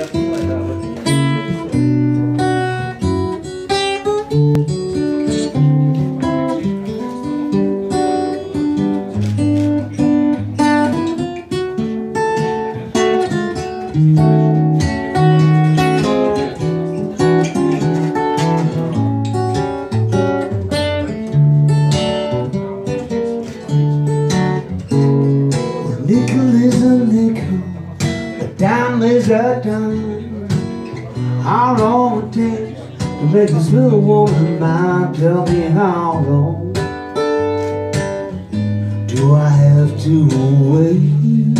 How long it takes to make this little woman mine? Tell me how long do I have to wait?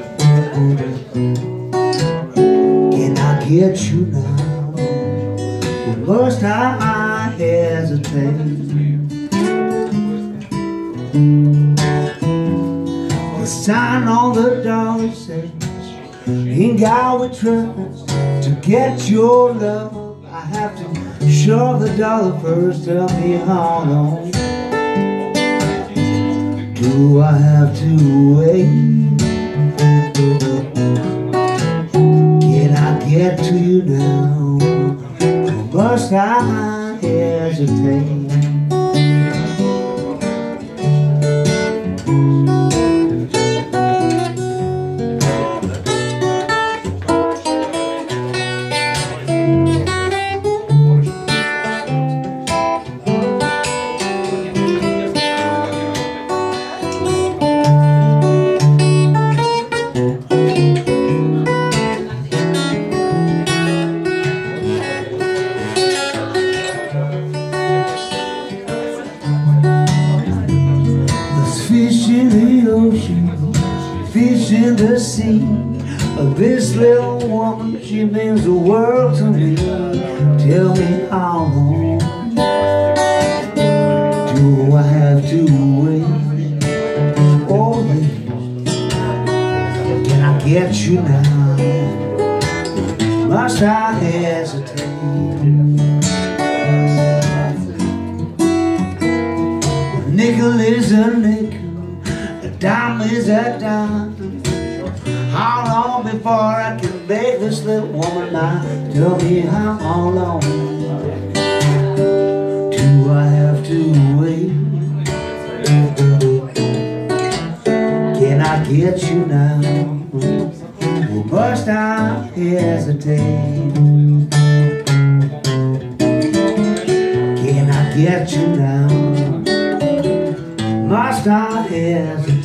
Can I get you now, or must I hesitate? The sign on the door says, in God we trust. To get your love, I have to shove the dollar first. Tell me how long do I have to wait? Can I get to you now, or must I hesitate? Fish in the ocean, fish in the sea. This little woman, she means the world to me. Tell me how long do I have to wait? Oh, can I get you now? Must I hesitate? A nickel is a nickel, a dime is a dime. How long before I can make this little woman mine? Tell me how long do I have to wait? Can I get you now, or must I hesitate? Can I get you now, must I hesitate?